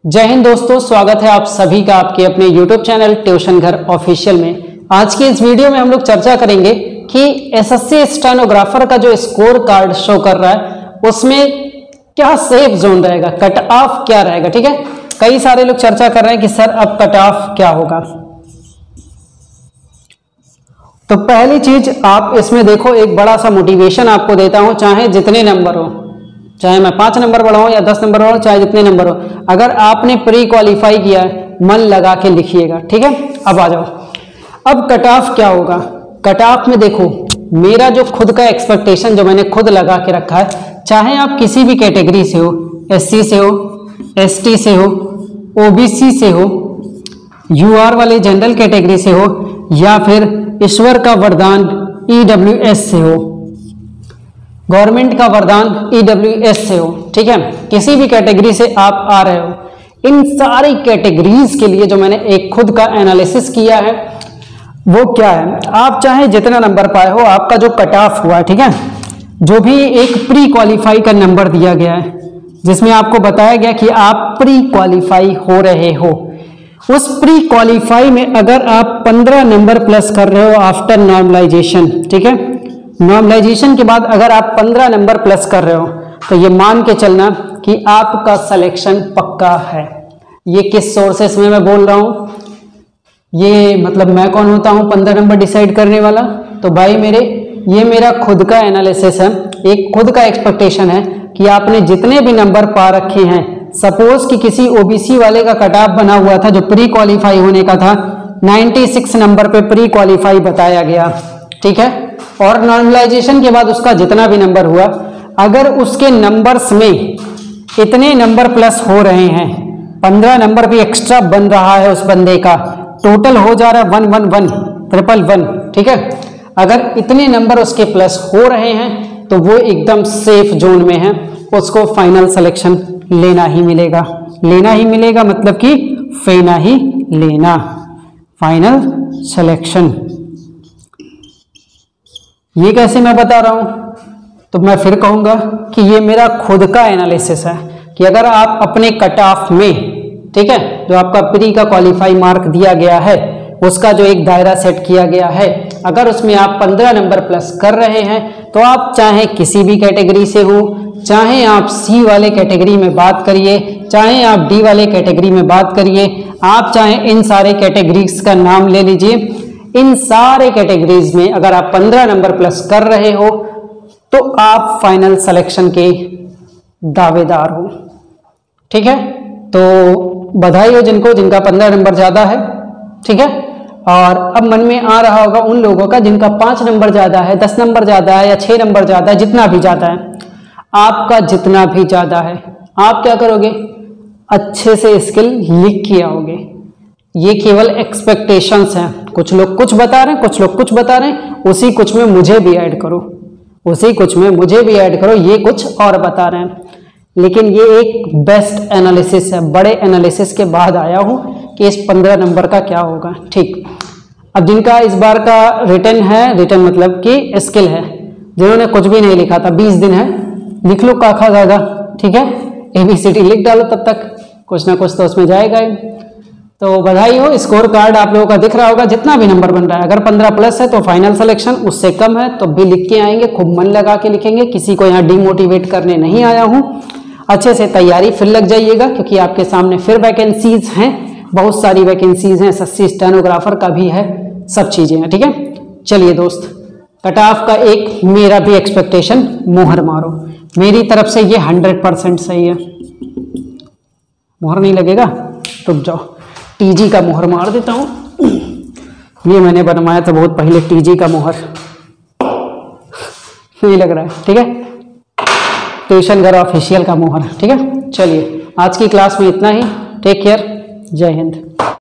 जय हिंद दोस्तों, स्वागत है आप सभी का आपके अपने YouTube चैनल ट्यूशन घर ऑफिशियल में। आज की इस वीडियो में हम लोग चर्चा करेंगे कि एसएससी स्टेनोग्राफर का जो स्कोर कार्ड शो कर रहा है उसमें क्या सेफ जोन रहेगा, कट ऑफ क्या रहेगा। ठीक है, कई सारे लोग चर्चा कर रहे हैं कि सर अब कट ऑफ क्या होगा। तो पहली चीज आप इसमें देखो, एक बड़ा सा मोटिवेशन आपको देता हूं, चाहे जितने नंबर हो, चाहे मैं 5 नंबर बढ़ाऊं या 10 नंबर बढ़ाऊं, चाहे जितने नंबर हो, अगर आपने प्री क्वालिफाई किया है मन लगा के लिखिएगा। ठीक है, अब आ जाओ, अब कट ऑफ क्या होगा। कट ऑफ में देखो, मेरा जो खुद का एक्सपेक्टेशन जो मैंने खुद लगा के रखा है, चाहे आप किसी भी कैटेगरी से हो, एससी से हो, एसटी से हो, ओबीसी से हो, यूआर वाले जनरल कैटेगरी से हो, या फिर ईश्वर का वरदान ईडब्ल्यूएस से हो, गवर्नमेंट का वरदान ईडब्ल्यूएस से हो। ठीक है, किसी भी कैटेगरी से आप आ रहे हो, इन सारी कैटेगरीज के लिए जो मैंने एक खुद का एनालिसिस किया है वो क्या है, आप चाहे जितना नंबर पाए हो, आपका जो कट ऑफ हुआ है, ठीक है, जो भी एक प्री क्वालिफाई का नंबर दिया गया है जिसमें आपको बताया गया कि आप प्री क्वालिफाई हो रहे हो, उस प्री क्वालिफाई में अगर आप 15 नंबर प्लस कर रहे हो आफ्टर नॉर्मलाइजेशन, ठीक है, नॉर्मलाइजेशन के बाद अगर आप 15 नंबर प्लस कर रहे हो तो ये मान के चलना कि आपका सिलेक्शन पक्का है। ये किस सोर्सेस में मैं बोल रहा हूँ, ये मतलब मैं कौन होता हूँ 15 नंबर डिसाइड करने वाला। तो भाई मेरे, ये मेरा खुद का एनालिसिस है, एक खुद का एक्सपेक्टेशन है कि आपने जितने भी नंबर पा रखे हैं, सपोज कि किसी ओबीसी वाले का कट ऑफ बना हुआ था जो प्री क्वालिफाई होने का था, 96 नंबर पे प्री क्वालिफाई बताया गया, ठीक है, और नॉर्मलाइजेशन के बाद उसका जितना भी नंबर हुआ, अगर उसके नंबर्स में इतने नंबर प्लस हो रहे हैं, 15 नंबर भी एक्स्ट्रा बन रहा है उस बंदे का, टोटल हो जा रहा है 111 ठीक है, अगर इतने नंबर उसके प्लस हो रहे हैं तो वो एकदम सेफ जोन में है, उसको फाइनल सिलेक्शन लेना ही मिलेगा। लेना ही मिलेगा मतलब कि फेना ही लेना, फाइनल सिलेक्शन। ये कैसे मैं बता रहा हूं, तो मैं फिर कहूंगा कि ये मेरा खुद का एनालिसिस है कि अगर आप अपने कट ऑफ में, ठीक है, जो आपका प्री का क्वालिफाई मार्क दिया गया है, उसका जो एक दायरा सेट किया गया है, अगर उसमें आप 15 नंबर प्लस कर रहे हैं तो आप चाहे किसी भी कैटेगरी से हो, चाहे आप सी वाले कैटेगरी में बात करिए, चाहे आप डी वाले कैटेगरी में बात करिए, आप चाहे इन सारे कैटेगरीज का नाम ले लीजिए, इन सारे कैटेगरीज में अगर आप 15 नंबर प्लस कर रहे हो तो आप फाइनल सिलेक्शन के दावेदार हो। ठीक है, तो बधाई हो जिनका 15 नंबर ज्यादा है। ठीक है, और अब मन में आ रहा होगा उन लोगों का जिनका 5 नंबर ज्यादा है, 10 नंबर ज्यादा है, या 6 नंबर ज्यादा है, जितना भी ज्यादा है, आपका जितना भी ज्यादा है, आप क्या करोगे, अच्छे से स्किल लिख के आओगे। ये केवल एक्सपेक्टेशंस हैं, कुछ लोग कुछ बता रहे हैं, कुछ लोग कुछ बता रहे हैं, उसी कुछ में मुझे भी ऐड करो, उसी कुछ में मुझे भी ऐड करो, ये कुछ और बता रहे हैं, लेकिन ये एक बेस्ट एनालिसिस है, बड़े एनालिसिस के बाद आया हूं कि इस 15 नंबर का क्या होगा। ठीक, अब जिनका इस बार का रिटर्न है, रिटर्न मतलब कि स्किल है, जिन्होंने कुछ भी नहीं लिखा था, 20 दिन है, लिख लो काखा गागा, ठीक है, ABCD लिख डालो, तब तक कुछ ना कुछ तो उसमें जाएगा ही। तो बधाई हो, स्कोर कार्ड आप लोगों का दिख रहा होगा, जितना भी नंबर बन रहा है, अगर 15 प्लस है तो फाइनल सिलेक्शन, उससे कम है तो भी लिख के आएंगे, खूब मन लगा के लिखेंगे, किसी को यहाँ डिमोटिवेट करने नहीं आया हूँ। अच्छे से तैयारी फिर लग जाइएगा, क्योंकि आपके सामने फिर वैकेंसीज हैं, बहुत सारी वैकेंसीज हैं, एसएससी स्टेनोग्राफर का भी है, सब चीजें हैं। ठीक है, चलिए दोस्त, कट ऑफ का एक मेरा भी एक्सपेक्टेशन मोहर मारो, मेरी तरफ से ये 100% सही है। मोहर नहीं लगेगा, रुक जाओ, टीजी का मोहर मार देता हूं। ये मैंने बनवाया था बहुत पहले, टीजी का मोहर नहीं लग रहा है, ठीक है, ट्यूशन घर ऑफिशियल का मोहर। ठीक है, चलिए आज की क्लास में इतना ही, टेक केयर, जय हिंद।